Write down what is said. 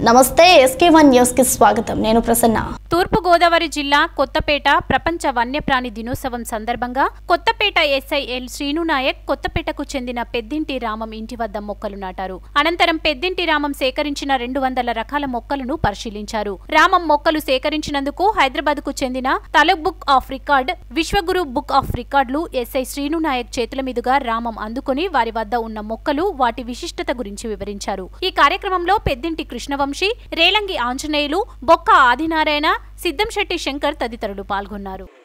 నమస్తే SK1 news కి స్వాగతం. నేను ప్రసన్న. తూర్పు గోదావరి జిల్లా కొత్తపేట ప్రపంచ వన్యప్రాణి దినోత్సవం సందర్భంగా కొత్తపేట ఎస్ఐ ఎల్ శ్రీను నాయక్ కొత్తపేటకు చెందిన పెద్దింటి రామం ఇంటి వద్ద మొక్కలు నాటారు. అనంతరం పెద్దింటి రామం సేకరించిన 200 రకాల మొక్కలను పరిశీలించారు. రామం మొక్కలు సేకరించినందుకు హైదరాబాద్ కు చెందిన తలక్ book of record, Vishwaguru book of రికార్డులు ఎస్ఐ శ్రీను నాయక్ చేతుల మీదుగా రామం అందుకుని వారి వద్ద ఉన్న మొక్కలు వాటి విశిష్టత గురించి వివరించారు. ఈ కార్యక్రమంలో పెద్దింటి కృష్ణవంశీ, రేలంగి ఆంజనేయులు, బొక్క ఆదినారాయణ, సిద్ధంశెట్టి శంకర్ తదితరులు పాల్గొన్నారు.